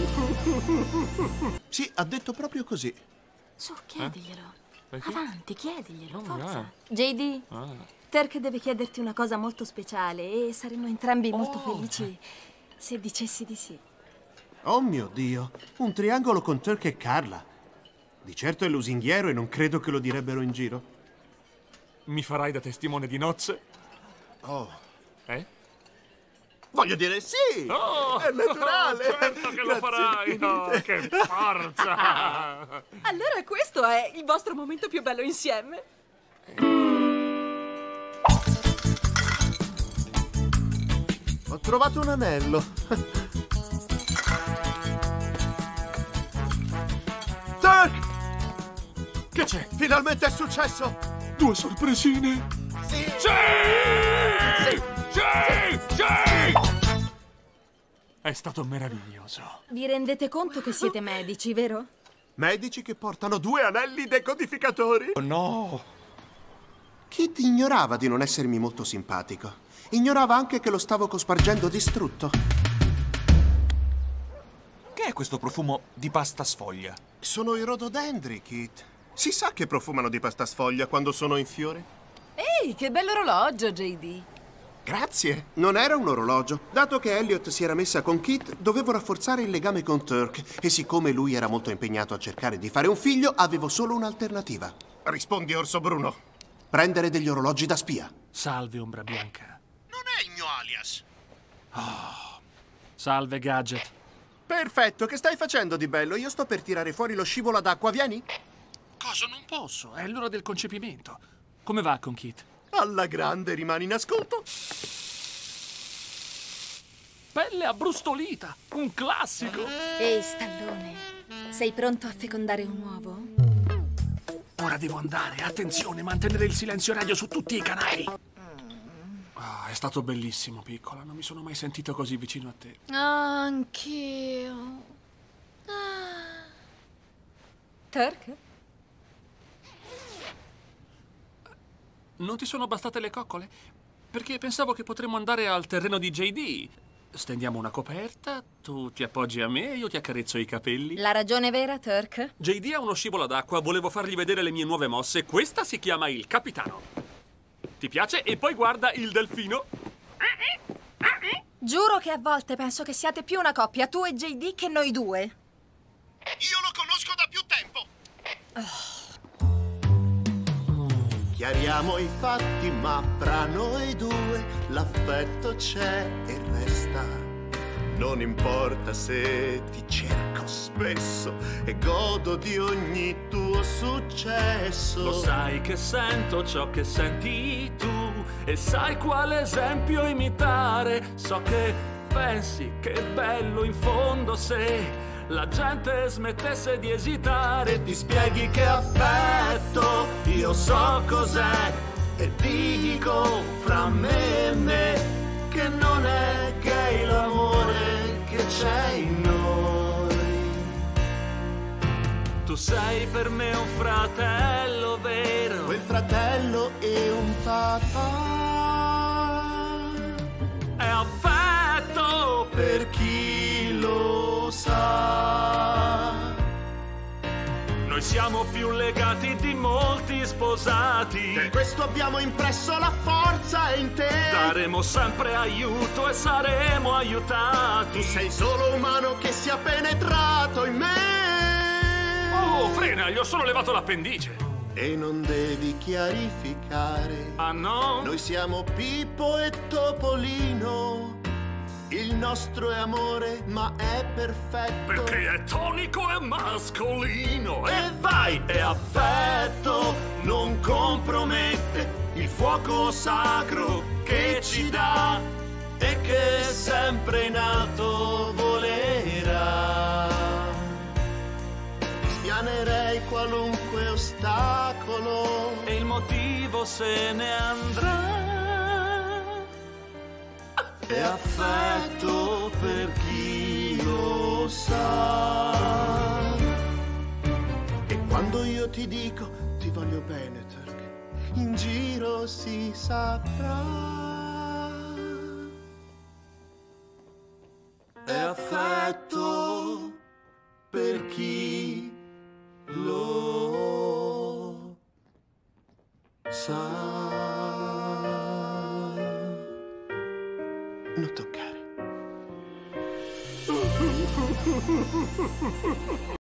Sì, ha detto proprio così. Su, chiediglielo. Perché? Avanti, chiediglielo, forza. no. JD, Turk deve chiederti una cosa molto speciale e saremmo entrambi molto felici se dicessi di sì. Oh mio Dio, un triangolo con Turk e Carla. Di certo è lusinghiero e non credo che lo direbbero in giro. Mi farai da testimone di nozze? Oh, Voglio dire sì! Oh, È naturale! certo che lo farai! Oh, che forza! Allora questo è il vostro momento più bello insieme. Ho trovato un anello. Turk! Che c'è? Finalmente è successo! 2 sorpresine! Sì! Sì! Sì! Sì! È stato meraviglioso. Vi rendete conto che siete medici, vero? medici che portano 2 anelli decodificatori. Oh no! Kit ignorava di non essermi molto simpatico. Ignorava anche che lo stavo cospargendo distrutto. Che è questo profumo di pasta sfoglia? Sono i rododendri, Kit. Si sa che profumano di pasta sfoglia quando sono in fiore? Ehi, che bell'orologio, JD. Grazie. Non era un orologio. Dato che Elliot si era messa con Kit, dovevo rafforzare il legame con Turk. E siccome lui era molto impegnato a cercare di fare un figlio, avevo solo un'alternativa. Rispondi, Orso Bruno. Prendere degli orologi da spia. Salve, Ombra Bianca. Non è il mio alias. Salve, Gadget. Perfetto, che stai facendo di bello? Io sto per tirare fuori lo scivolo d'acqua, vieni? Cosa non posso? È l'ora del concepimento. Come va con Kit? Alla grande, rimani in ascolto. Pelle abbrustolita, un classico. Ehi, stallone, sei pronto a fecondare un uovo? Ora devo andare. Attenzione, mantenere il silenzio radio su tutti i canali. È stato bellissimo, piccola. Non mi sono mai sentito così vicino a te. Anch'io. Turk? Non ti sono bastate le coccole? Perché pensavo che potremmo andare al terreno di JD. Stendiamo una coperta, tu ti appoggi a me e io ti accarezzo i capelli. La ragione vera, Turk? JD ha uno scivolo d'acqua, volevo fargli vedere le mie nuove mosse. Questa si chiama il capitano. Ti piace? E poi guarda il delfino. Giuro che a volte penso che siate più una coppia, tu e JD, che noi due. Io lo conosco da più tempo. Chiariamo i fatti, ma fra noi due l'affetto c'è e resta. Non importa se ti cerco spesso e godo di ogni tuo successo. Lo sai che sento ciò che senti tu e sai quale esempio imitare. So che pensi che è bello in fondo se la gente smettesse di esitare. Ti spieghi che affetto, io so cos'è e dico fra me e me che non è gay l'amore che c'è in noi. Tu sei per me un fratello vero, Quel fratello e un papà. è affetto Per chi lo sa. Noi siamo più legati di molti sposati. Per questo abbiamo impresso la forza in te. Daremo sempre aiuto e saremo aiutati. Tu sei solo umano che sia penetrato in me. Oh, frena, gli ho solo levato l'appendice. E non devi chiarificare. Ah no? Noi siamo Pippo e Topolino. Il nostro è amore, ma è perfetto. Perché è tonico e mascolino. E vai, è affetto, non compromette il fuoco sacro che ci dà e che sempre in alto volerà. Spianerei qualunque ostacolo E il motivo se ne andrà. è affetto per chi lo sa. E quando io ti dico ti voglio bene, Turk, in giro si saprà. È affetto sa. Non toccare.